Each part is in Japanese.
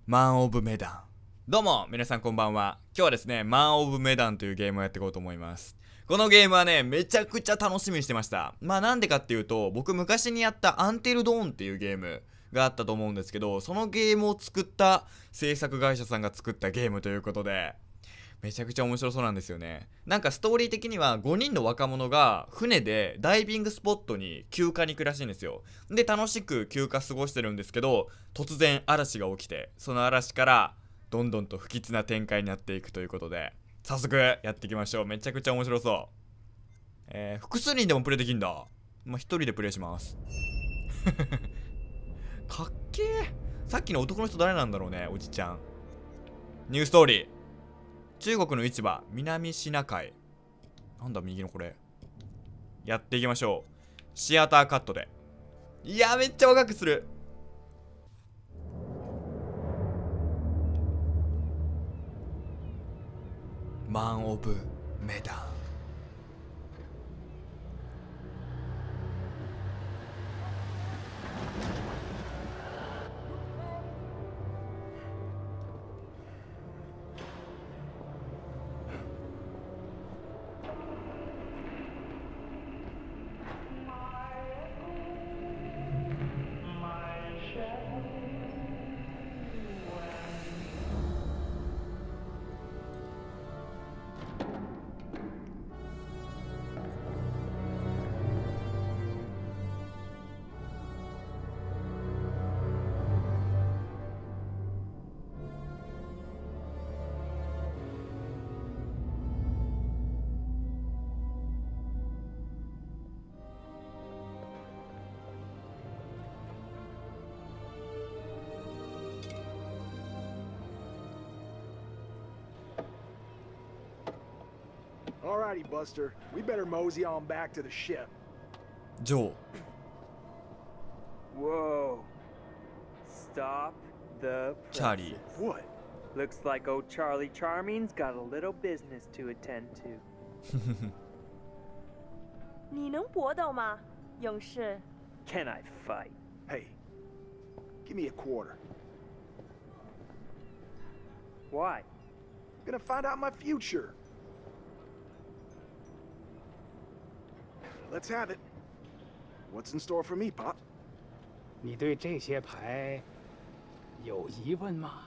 マン・オブ・メダン。どうも皆さんこんばんは。今日はですね、マン・オブ・メダンというゲームをやっていこうと思います。このゲームはね、めちゃくちゃ楽しみにしてました。なんでかっていうと、僕昔にやったアンテルドーンっていうゲームがあったと思うんですけど、そのゲームを作った制作会社さんが作ったゲームということで、めちゃくちゃ面白そうなんですよね。なんかストーリー的には5人の若者が船でダイビングスポットに休暇に行くらしいんですよ。で、楽しく休暇過ごしてるんですけど、突然嵐が起きて、その嵐からどんどんと不吉な展開になっていくということで、早速やっていきましょう。めちゃくちゃ面白そう。複数人でもプレイできんだ。一人でプレイします。かっけー。さっきの男の人誰なんだろうね、おじちゃん。ニューストーリー。中国の市場、南シナ海。なんだ右のこれ。やっていきましょう。シアターカットで。いや、めっちゃ若くする。マン・オブ・メダン。 Alrighty, Buster. We better mosey on back to the ship. ジョー。 Whoa. Stop the チャーリー。 presses. What? Looks like old Charlie Charming's got a little business to attend to. 你能搏斗吗，勇士？ Can I fight? Hey, give me a quarter. Why? Gonna find out my future. Let's have it. What's in store for me, Pop? 你对这些牌有疑问吗？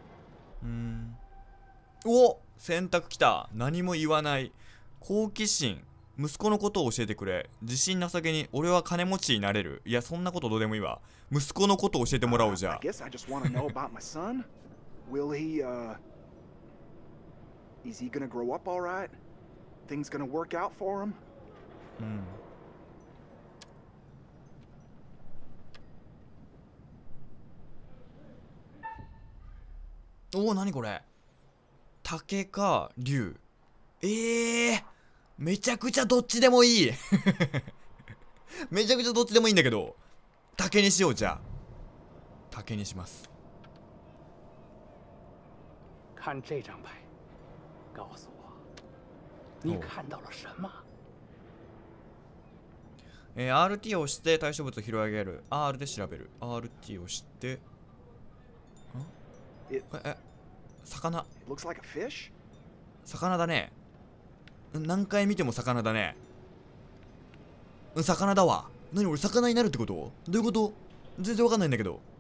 お、選択きた。何も言わない。好奇心。息子のことを教えてくれ。自信なさげに俺は金持ちになれる。いや、そんなことどうでもいいわ。息子のことを教えてもらおうじゃ I guess I just want to know about my son. Will he, is he gonna grow up all right? Things gonna work out for him? おお、なにこれ。竹か竜。めちゃくちゃどっちでもいい。めちゃくちゃどっちでもいいんだけど、竹にしよう。じゃあ竹にします。 看这张牌，告诉我，你看到了什么？ RT を押して対象物を拾い上げる。 R で調べる。 RT を押して魚。 It looks like a fish? 魚だね。何回見ても魚だね。魚だわ。何俺魚になるってこと？どういうこと？全然わかんないんだけど。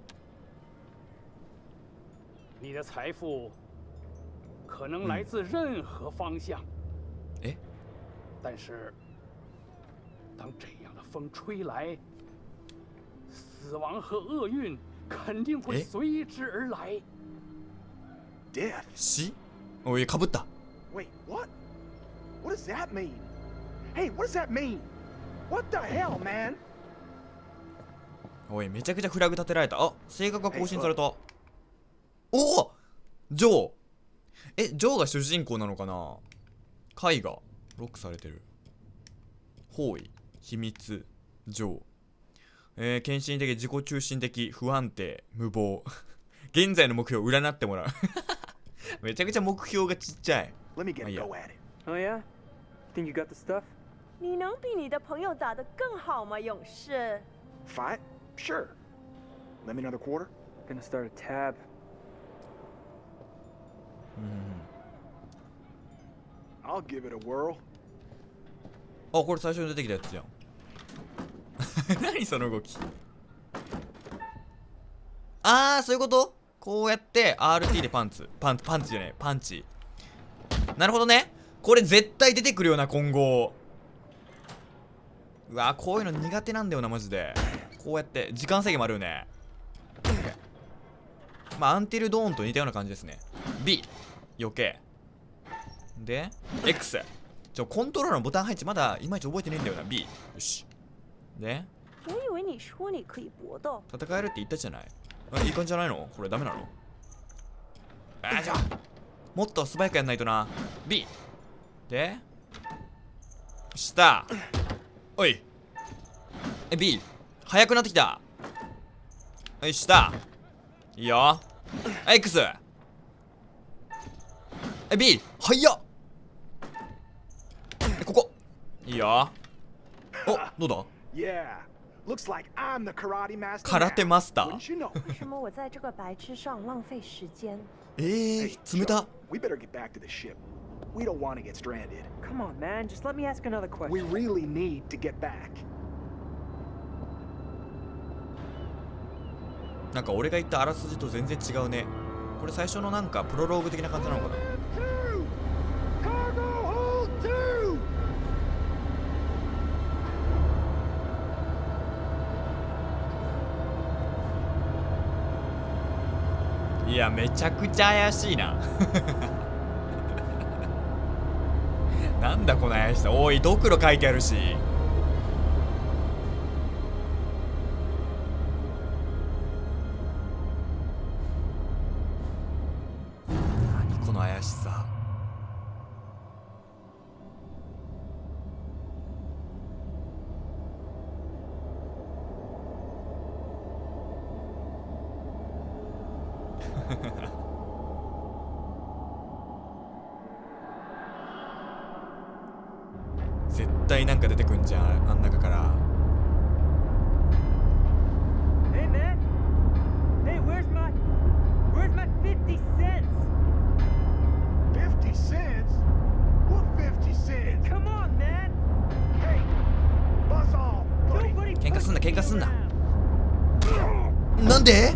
你的财富可能来自任何方向。 え？ 但是，当这样的风吹来，死亡和厄运肯定会随之而来。 Death? 死？おい、かぶった。 Wait, what? What does that mean? Hey, what does that mean? What the hell, man? おい、めちゃくちゃフラグ立てられた。あ、性格が更新された。おお、ジョー。ジョーが主人公なのかな。絵画ロックされてる。方位、秘密、ジョー。献身的、自己中心的、不安定、無謀。現在の目標を占ってもらう。めちゃくちゃ目標がちっちゃい。 Let me get a yeah. go at it. Oh yeah? Think you got the stuff? 你能比你的朋友打得更好吗，勇士？ Fight? Sure. Let me another quarter. Gonna start a tab. I'll give it a whirl. あ、これ最初に出てきたやつじゃん。何その動き。あー、そういうこと？こうやって RT でパンチじゃない、パンチ。なるほどね。これ絶対出てくるよな、今後。うわ、こういうの苦手なんだよな、マジで。こうやって時間制限もあるよね。まあアンティルドーンと似たような感じですね。 B 余計で X。 コントローラーのボタン配置まだいまいち覚えてねえんだよな。 B よし。で我以为你说你可以搏斗。 戦えるって言ったじゃない。あ、いい感じじゃないの？これダメなの？じゃあもっと素早くやんないとな。 B で下。おいB 速くなってきた。はい、下。いいよ。X。B 速っ。ここいいよ。お、どうだ？ Yeah. Looks like I'm the karate master. 空手マスター。 Wouldn't you know? 为什么我在这个白痴上浪费时间？ Hey, 冷た。 We better get back to the ship. We don't want to get stranded. Come on, man. Just let me ask another question. We really need to get back. なんか俺が言ったあらすじと全然違うね。これ最初のなんかプロローグ的な感じなのかな。 Cargo hold 2! いや、めちゃくちゃ怪しいな。なんだこの怪しさ。おい、ドクロ書いてあるし。何この怪しさ。絶対なんか出てくんじゃん、あん中から。 Hey, man. Hey, where's my 50 cents? 50 cents? What 50 cents? Come on, man. Hey, buzz off, buddy. Nobody 喧嘩すんな、喧嘩すんな。 around. なんで？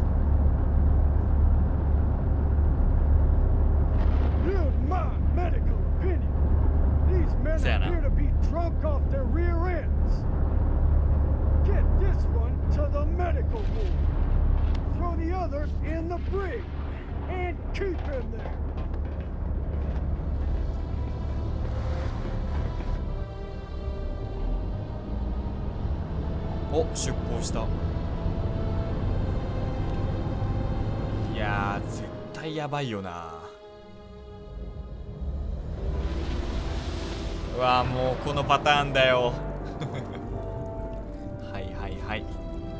Here's my medical opinion. These men Fair enough. appear to be drunk off their rear ends. Get this one to the medical ward. Throw the other in the brig. And keep him there. お、出航した。いやー、絶対やばいよな。うわー、もうこのパターンだよ。はいはいはい。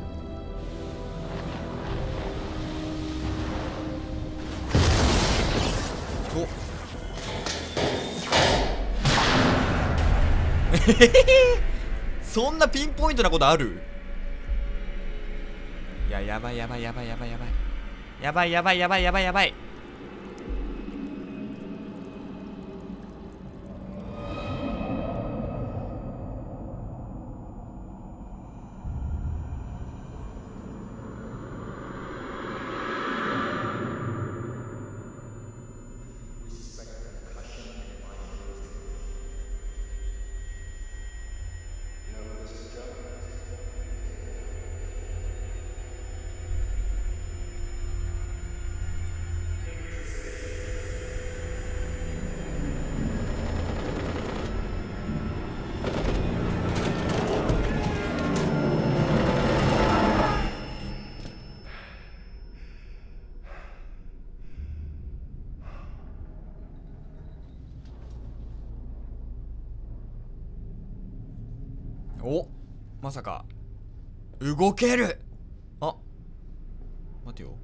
おそんなピンポイントなことある？いや、やばいやばいやばいやばいやばいやばいやばいやばいやばいやばい。お、まさか動ける。あ、待てよ、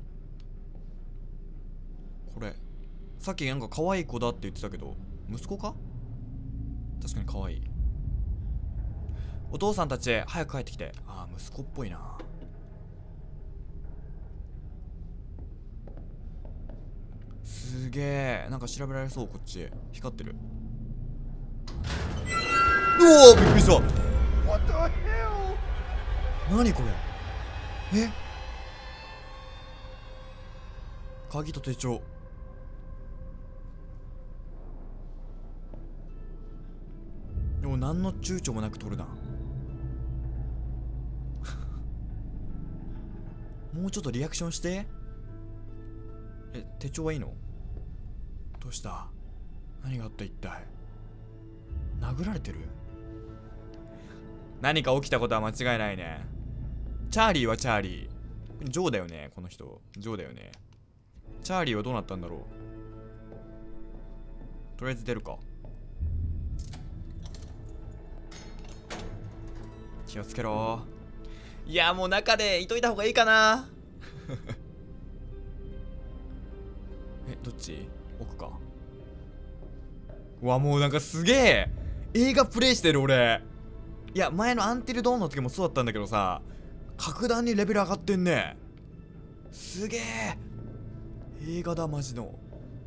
これさっきなんか可愛い子だって言ってたけど息子か？確かに可愛い。お父さんたち早く帰ってきて。ああ、息子っぽいな。すすげえ、なんか調べられそう。こっち光ってる。うおー、びっくりした。 What the hell? 何これ。え、鍵と手帳。でも何の躊躇もなく取るな。もうちょっとリアクションして。え、手帳はいいの？どうした？何があった一体。殴られてる？何か起きたことは間違いないね。チャーリーはチャーリー。ジョーだよね、この人。ジョーだよね。チャーリーはどうなったんだろう。とりあえず出るか。気をつけろ。いや、もう中でいといた方がいいかな。え、どっち？奥か。うわ、もうなんかすげえ映画プレイしてる俺。いや、前のアンティルドーンの時もそうだったんだけどさ、格段にレベル上がってんね。すげえ映画だマジの。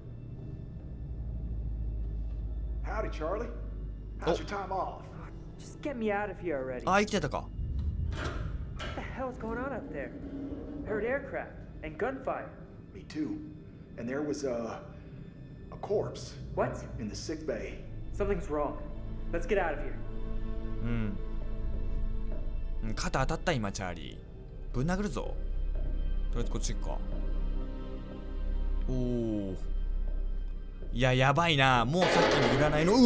Howdy, Charlie. How's your time off? Just get me out of here already. あ、生きてたか。 What the hell is going on up there? I heard aircraft and gunfire. Me too. And there was a corpse What? in the sick bay. Something's wrong. Let's get out of here. うん、肩当たった今。チャーリーぶん殴るぞ。とりあえずこっち行くか。おお、いや、やばいな。もうさっきの占いの、う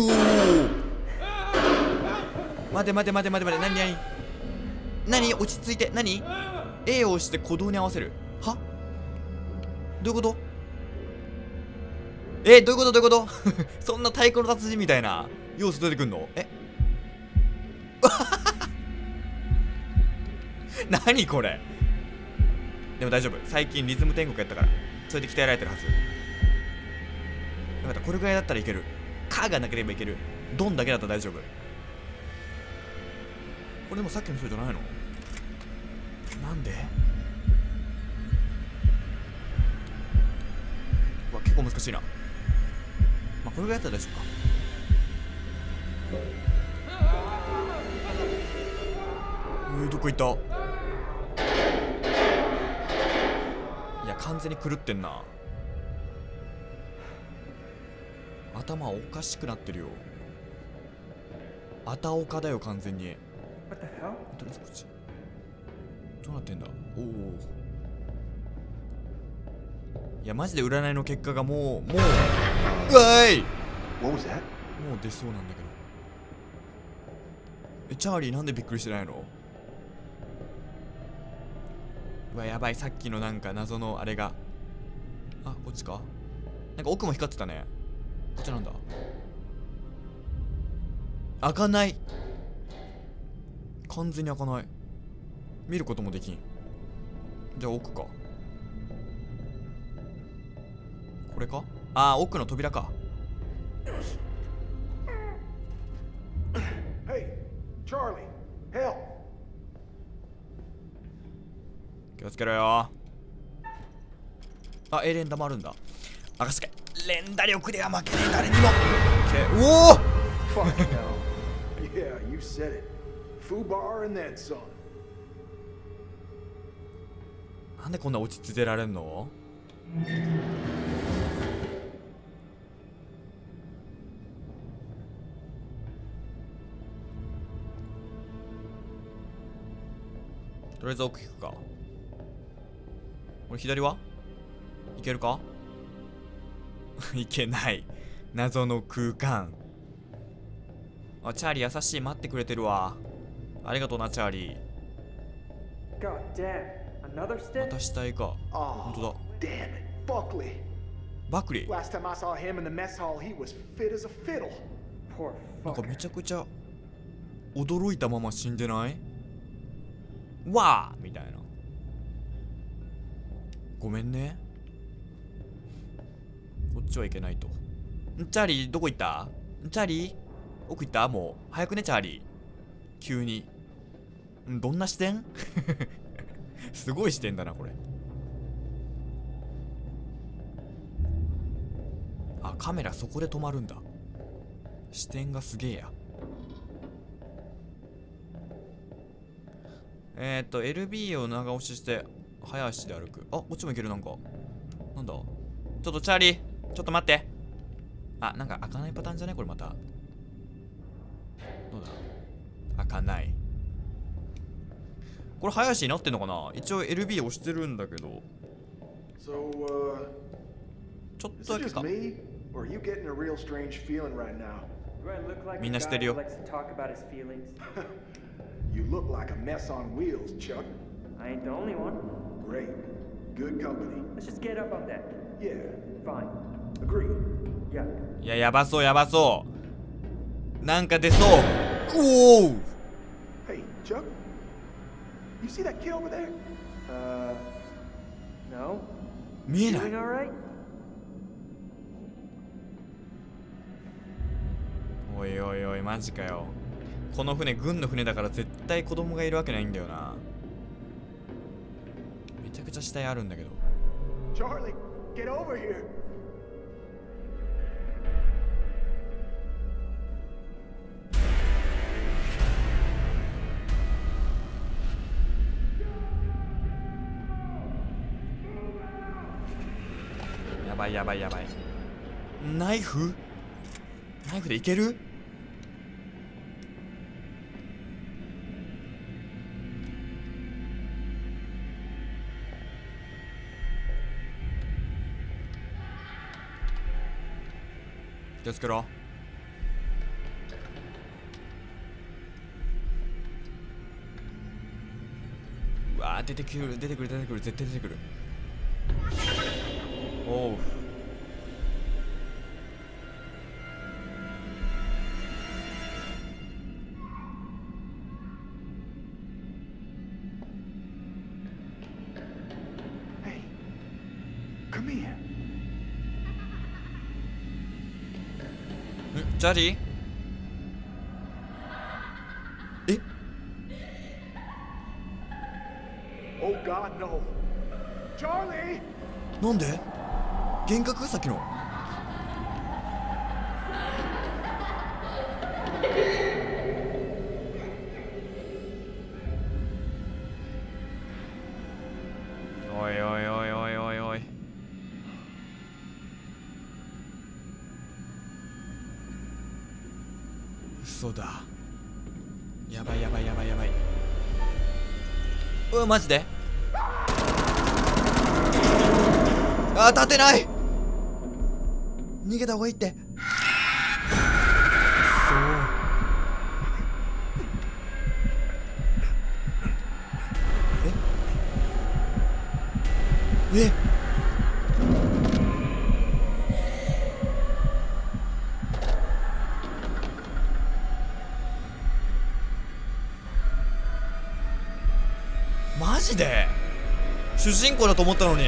お、待て待て待て待て待て。何落ち着いて。何 A を押して鼓動に合わせる。は、どういうこと？どういうことどういうことそんな太鼓の達人みたいな要素出てくんの？え何これ。でも大丈夫、最近リズム天国やったからそれで鍛えられてるはず。よかった、これぐらいだったらいける。カーがなければいける。ドンだけだったら大丈夫。これでもさっきの人じゃないの？なんで？うわ、結構難しいな。まあこれぐらいだったら大丈夫か。どこ行った？いや、完全に狂ってんな。頭おかしくなってるよ。あたおかだよ完全に。 What the hell? とりあえずこっちどうなってんだ。おお、いやマジで占いの結果がもううわーい、 What was that? もう出そうなんだけど。チャーリーなんでびっくりしてないの？うわ、やばい。さっきのなんか謎のあれが。あ、こっちか。なんか奥も光ってたね。こっちなんだ。開かない。完全に開かない。見ることもできん。じゃあ奥か。これか。あー、奥の扉か。 Hey, Charlie, help! 気をつけろよ。あ、連打もあるんだ。任せて。連打力では負けねえ、誰にも。おお Fuck no. Yeah, you said it. Fubar and then some. なんでこんな落ち着いてられんの？とりあえず奥行くか。俺左はいけるか？いけない。謎の空間。あ、チャーリー優しい。待ってくれてるわ。ありがとうな、チャーリー。 God damn. Another ま stick? た死体か。 Oh, 本当だ。 damn it. Buckley. バクリー。 Last time I saw him in the mess hall, he was fit as a fiddle. Poor なんか fucker. めちゃくちゃ驚いたまま死んでない？わーみたいな。ごめんね。こっちはいけないと。チャーリーどこ行った？チャーリー奥行った？もう早くねチャーリー。急にどんな視点？すごい視点だなこれ。 カメラそこで止まるんだ。視点がすげえや。LB を長押しして早足で歩く。あ、こっちも行ける。なんかなんだ、ちょっとチャーリーちょっと待って。あ、なんか開かないパターンじゃねこれ。またどうだ、開かない。これ早足になってんのかな。一応 LB 押してるんだけど、ちょっとだけか。みんな知ってるよ。 You look like a mess on wheels, Chuck. I ain't the only one. Great. Good company. Let's just get up on deck. Yeah. Fine. Agreed. Yeah. いや、やばそうやばそう。なんか出そう。おお。 Hey, Chuck. You see that kid over there? No. 見えない。 Doing all right? おいおいおい、マジかよ。この船軍の船だから絶対子供がいるわけないんだよな。めちゃくちゃ死体あるんだけど。 Charlie, get over here. やばいやばいやばい。ナイフでいける？気をつけろ。うわー、出てくる絶対出てくる。おう。 Hey, come here. チャーリー？え？ Oh God, no. Charlie! なんで？幻覚？さっきの。おいおいおいおいおいおい。嘘だ。やばいやばいやばいやばい。うわ、マジで？あー、立てない。逃げた方がいいって。え？マジで？主人公だと思ったのに。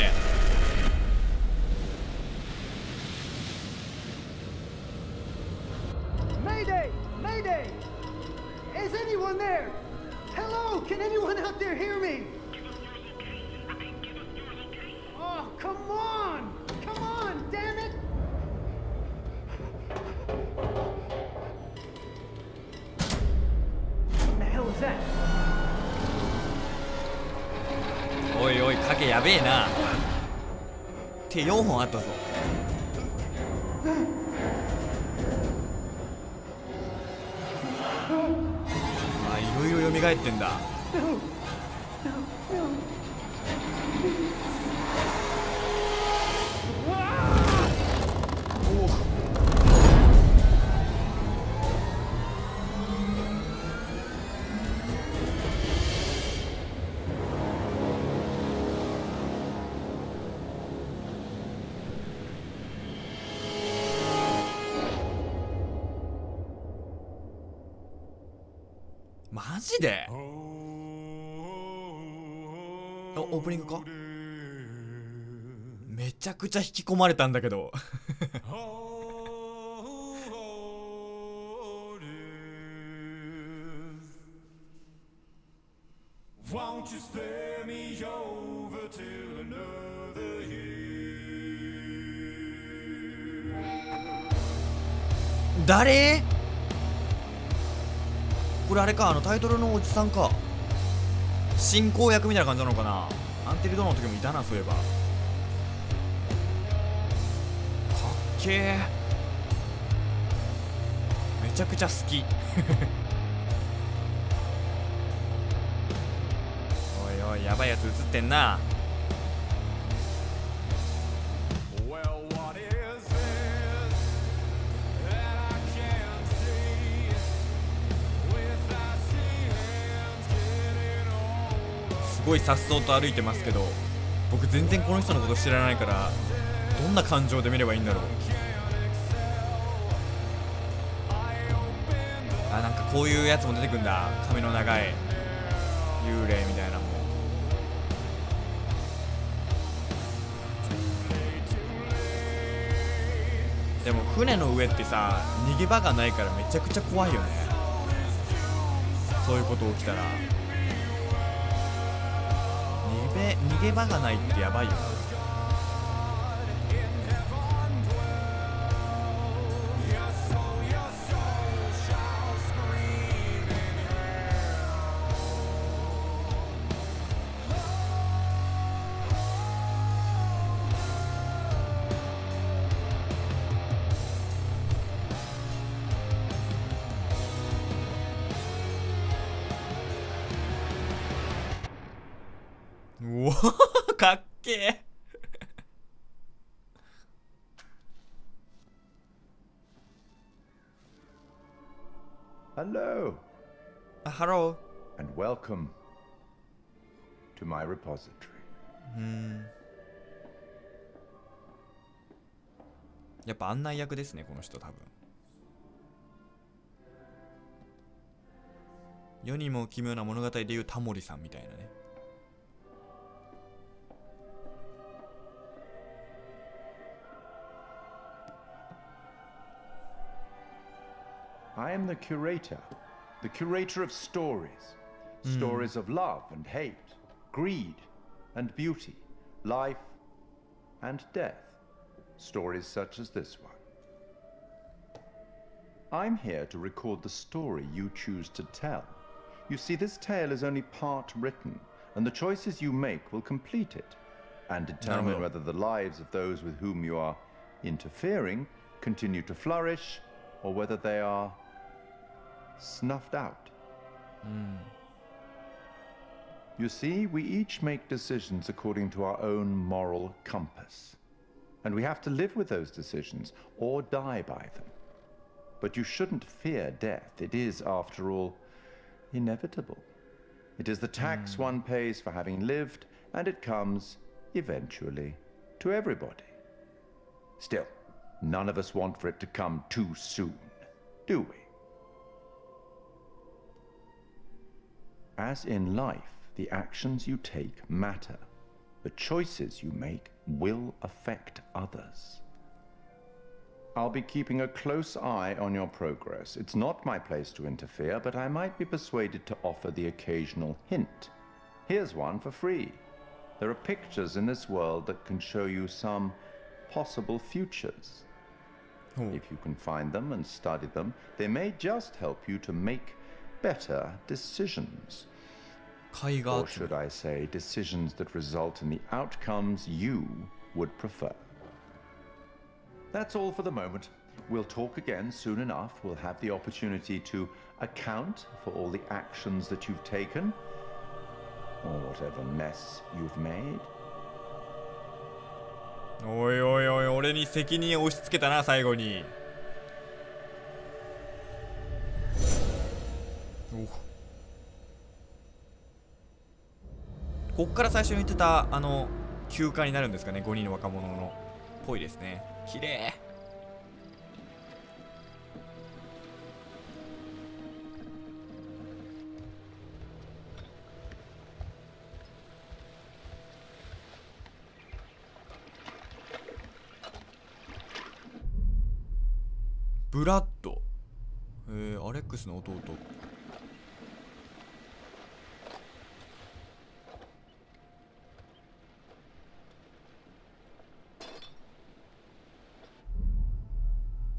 Mayday! Mayday! Is anyone there? Hello? Can anyone out there hear me? Oh, come on! Come on, damn it! What the hell is that? おいおい、影やべえな。手4本あったぞ。あ、いろいろ蘇ってんだ。マジで？あ、オープニングか？めちゃくちゃ引き込まれたんだけど。 Won't you spare me over till another year? 誰？これあれか、タイトルのおじさんか。進行役みたいな感じなのかな。アンテルドの時もいたな、そういえば。かっけえ。めちゃくちゃ好き。おいおい、やばいやつ映ってんな。すごい颯爽と歩いてますけど、僕全然この人のこと知らないから、どんな感情で見ればいいんだろう。あ、なんかこういうやつも出てくんだ。髪の長い幽霊みたいなもん。でも船の上ってさ、逃げ場がないからめちゃくちゃ怖いよね。そういうこと起きたら逃げ場がないってやばいよな。うわかっけえ。 Hello ハロ and welcome to my repository. やっぱ案内役ですね、この人多分。世にも奇妙な物語でいうタモリさんみたいなね。 I am the curator of stories. Stories of love and hate, greed and beauty, life and death. Stories such as this one. I'm here to record the story you choose to tell. You see, this tale is only part written, and the choices you make will complete it, and determine whether the lives of those with whom you are interfering continue to flourish, or whether they are snuffed out. You see, we each make decisions according to our own moral compass. And we have to live with those decisions, or die by them. But you shouldn't fear death. It is, after all, inevitable. It is the tax one pays for having lived, and it comes, eventually, to everybody. Still, none of us want for it to come too soon, do we? As in life, the actions you take matter. The choices you make will affect others. I'll be keeping a close eye on your progress. It's not my place to interfere, but I might be persuaded to offer the occasional hint. Here's one for free. There are pictures in this world that can show you some possible futures. If you can find them and study them, they may just help you to make better decisions. Or should I say, decisions that result in the outcomes you would prefer. That's all for the moment. We'll talk again soon enough. We'll have the opportunity to account for all the actions that you've taken, or whatever mess you've made. おいおいおい、俺に責任を押し付けたな、最後に。こっから最初に言ってた休暇になるんですかね。5人の若者のぽいですね。綺麗。ブラッド、アレックスの弟。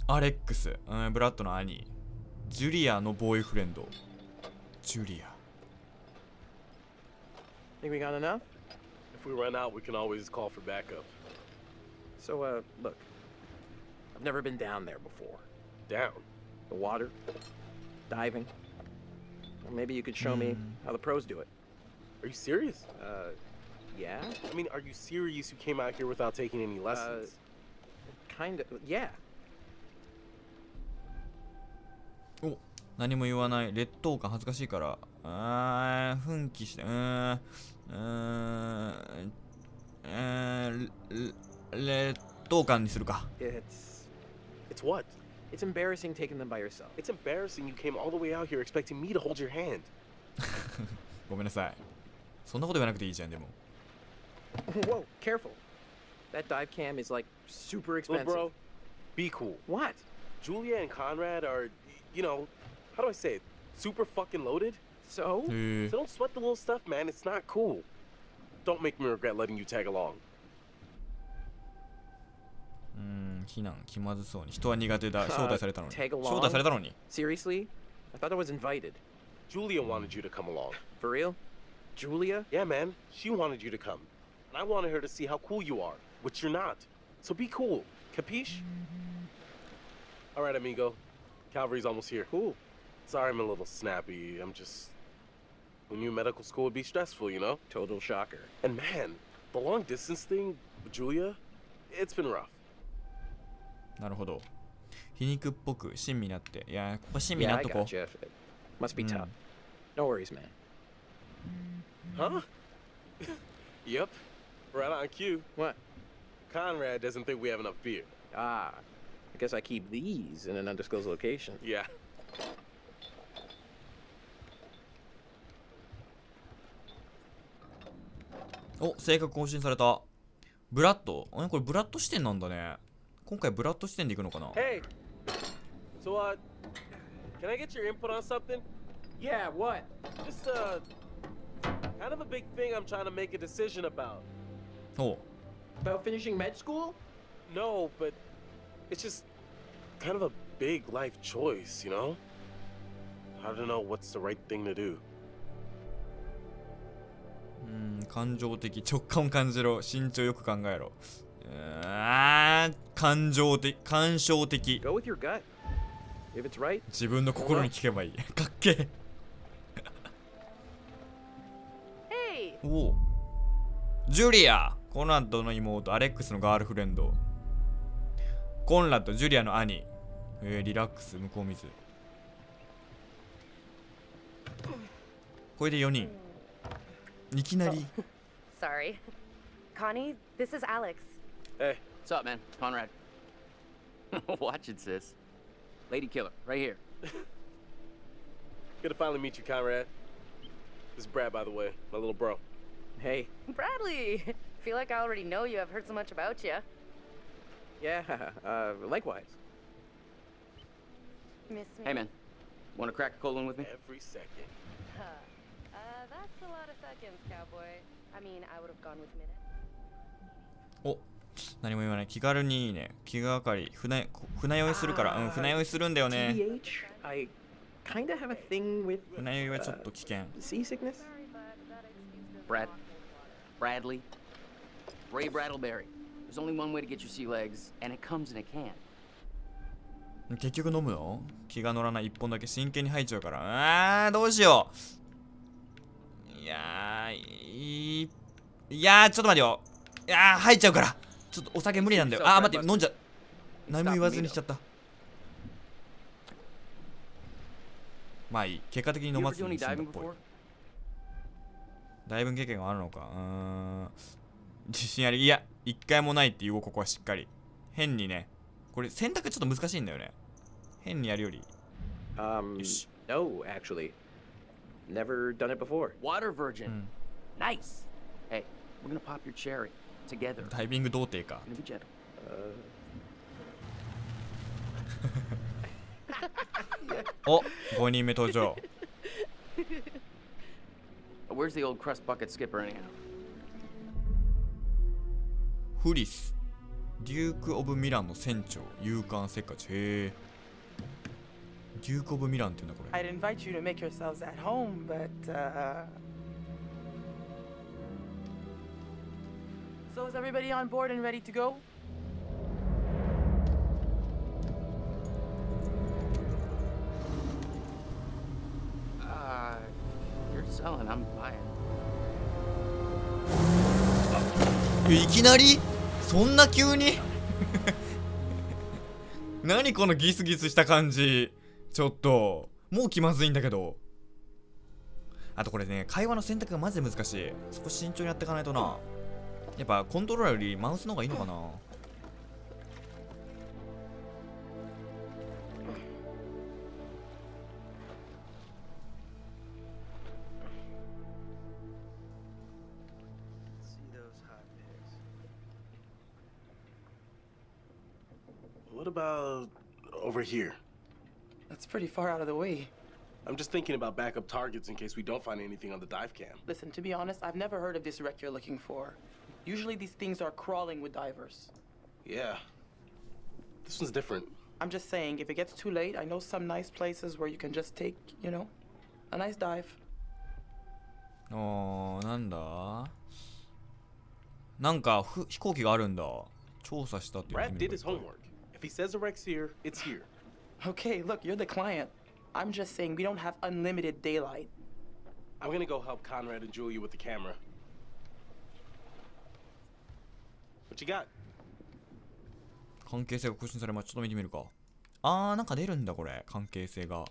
アレックス、ブラッドの兄。ジュリアのボーイフレンド。ジュリア。 Think we got enough? If we run out, we can always call for backup. So, look. I've never been down there before. Down. The water, diving. Or maybe you could show me how the pros do it. Are you serious? Yeah? I mean, are you serious you came out here without taking any lessons? Kinda, yeah. お、何も言わない。劣等感恥ずかしいから。奮起して。劣等感にするか。 It's what? It's embarrassing taking them by yourself. It's embarrassing you came all the way out here expecting me to hold your hand. ごめんなさい。そんなこと言わなくていいじゃん、でも。 Whoa, careful. That dive cam is like super expensive. Look, bro, be cool. What? Julia and Conrad are, you know, how do I say it? Super fucking loaded. So? So don't sweat the little stuff, man. It's not cool. Don't make me regret letting you tag along. 非難気まずそうに。人は苦手だ。招待されたのに。 Tag along? 招待されたのに。 Seriously? I thought I was invited. Julia wanted you to come along. For real? Julia? Yeah, man. She wanted you to come. And I wanted her to see how cool you are, which you're not. So be cool. Capiche? All right, amigo. Calvary's almost here. Cool. Sorry I'm a little snappy. I'm just... Who knew medical school would be stressful, you know? Total shocker. And man, the long distance thing with Julia, it's been rough. なるほど。皮肉っぽく親身になって。いや、ここ親身に Yeah, な I っとこ got you. Must be tough. No worries, man. Huh? Yep. Right on cue. What? Conrad doesn't think we have enough beer. Ah, I guess I keep these in an undisclosed location. Yeah. お、性格更新された。ブラッドこれブラッド視点なんだね。今回ブラッド視点で行くのかな。 Hey. So, can I get your input on something? Yeah, what? Just, kind of a big thing I'm trying to make a decision about. おう。 About finishing med school? No, but it's just kind of a big life choice, you know? I don't know what's the right thing to do. 感情的。直感を感じろ。慎重よく考えろ。感情的。感傷的。 Go with your gut. If it's right. 自分の心に聞けばいい。かっけえ。 Hey, おお。ジュリア。コンラッドの妹、アレックスのガールフレンド。コンラッド、ジュリアの兄。リラックス、向こう見ず。これで4人。いきなり。 Sorry. Connie, this is Alex. Hey. What's up, man? Conrad. Watch it, sis. Lady killer, right here. Good to finally meet you, Conrad. This is Brad, by the way, my little bro. Hey. Bradley! Feel like I already know you. I've heard so much about you. Yeah, likewise. Miss me? Hey, man. Want to crack a cold one with me? Every second. That's a lot of seconds, cowboy. I mean, I would have gone with minutes. お、何も言わない。気軽にいいね。気がかり。船酔いするから。船酔いするんだよね。 TBH, I kinda have a thing with 船酔いはちょっと危険。 seasickness. Bradley. Ray Brattleberry. There's only one way to get your sea legs, and it comes in a can. 結局飲むの？気が乗らない一本だけ真剣に吐いちゃうから。どうしよう。いやー、ちょっと待ってよ。いやー、吐いちゃうから。ちょっとお酒無理なんだよ。待って、飲んじゃ。何も言わずにしちゃった。まあいい。結果的に飲まずに済んだっぽい。ダイビング経験があるのか。自信あり。いや、一回もないって言おう、ここはしっかり。変にね。これ選択ちょっと難しいんだよね。変にやるより。 No, actually. Never done it before. Water virgin. Nice. Hey, we're gonna pop your cherry together. ダイビング童貞か。 Gonna be gentle. お、5人目登場。 Where's the old crust bucket skipper anyhow? フリス。 デューク・オブ・ミランの船長勇敢せっかち。へえ。デューク・オブ・ミランって言うんだこれ。 I'd invite you to make yourselves at home, but So is everybody on board and ready to go? You're selling, I'm buying. いきなりそんな急に何このギスギスした感じ。ちょっともう気まずいんだけど。あとこれね、会話の選択がマジで難しい。そこ慎重にやっていかないとな。やっぱコントローラーよりマウスの方がいいのかな。 What about over here? That's pretty far out of the way. I'm just thinking about backup targets in case we don't find anything on the dive cam. Listen, to be honest, I've never heard of this wreck you're looking for. Usually these things are crawling with divers. Yeah. This one's different. I'm just saying, if it gets too late, I know some nice places where you can just take, you know, a nice dive. なんだなんか飛行機があるんだ。調査したって言ってみ Brad did his homework. If he says the wreck's here, it's here. Okay, look, you're the client. I'm just saying we don't have unlimited daylight. I'm gonna go help Conrad and Julia with the camera. What you got? 関係性が更新されます。ちょっと見てみるか。なんか出るんだこれ。関係性が。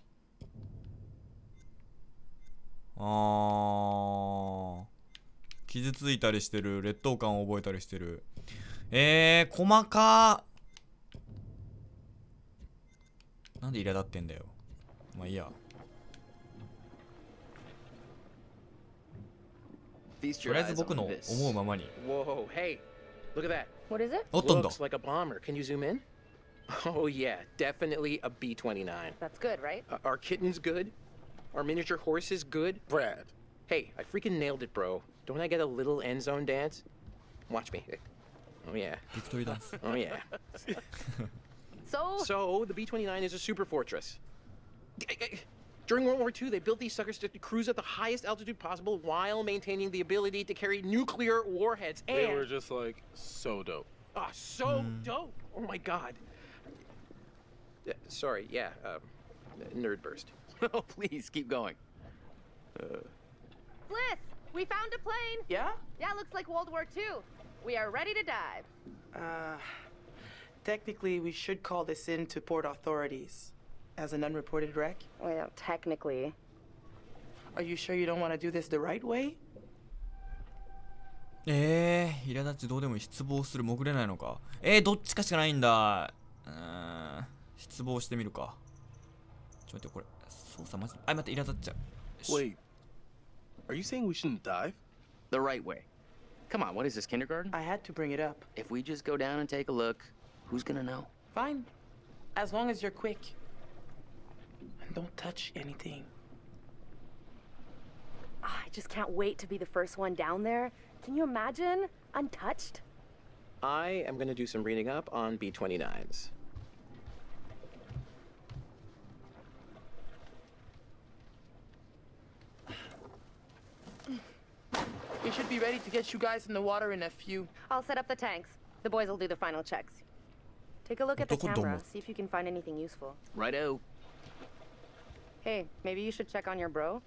傷ついたりしてる。劣等感を覚えたりしてる。細かー。なんで苛立ってんだよ。まあいいや。とりあえず僕の思うままに。 Whoa, hey, look at that. What is it? Looks like a bomber. Can you zoom in? Oh yeah, definitely a B-29. That's good, right? Our kitten's good. Our miniature horse is good. Brad. Hey, I freaking nailed it, bro. Don't I get a little end zone dance? Watch me. Oh yeah. Victory dance. Oh yeah. So the B-29 is a super fortress. During World War II, they built these suckers to cruise at the highest altitude possible while maintaining the ability to carry nuclear warheads. And they were just like so dope. So dope. Oh my god. Sorry, yeah. Nerd burst. Oh, please keep going. Bliss, we found a plane. Yeah? Yeah, looks like World War II. We are ready to dive. Technically, we should call this in to port authorities as an unreported wreck. Well, technically. Are you sure you don't want to do this the right way? 苛立ちどうでもいい。失望する。潜れないのか。どっちかしかないんだ。失望してみるか。ちょっと待って、これ操作マジ。待って、苛立っちゃう。 Wait, are you saying we shouldn't dive? The right way. Come on, what is this, kindergarten? I had to bring it up. If we just go down and take a look, who's gonna know? Fine. As long as you're quick. And don't touch anything. I just can't wait to be the first one down there. Can you imagine? Untouched? I am gonna do some reading up on B-29s. We should be ready to get you guys in the water in a few. I'll set up the tanks. The boys will do the final checks. Take a look at the camera. See if you can find anything useful. Righto. Hey, maybe you should check on your bro.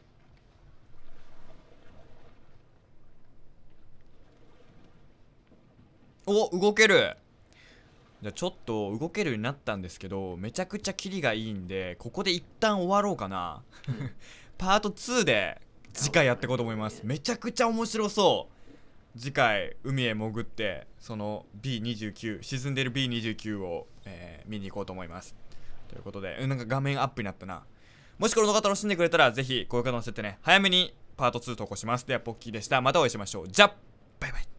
動ける。じゃあちょっと動けるようになったんですけど、めちゃくちゃキリがいいんで、ここで一旦終わろうかな。パート2で次回やっていこうと思います。めちゃくちゃ面白そう。次回海へ潜ってその B29 沈んでる B29 を、見に行こうと思います。ということで、なんか画面アップになったな。もしこの動画楽しんでくれたらぜひ高評価のせてね、早めにパート2投稿します。ではポッキーでした。またお会いしましょう。じゃあバイバイ。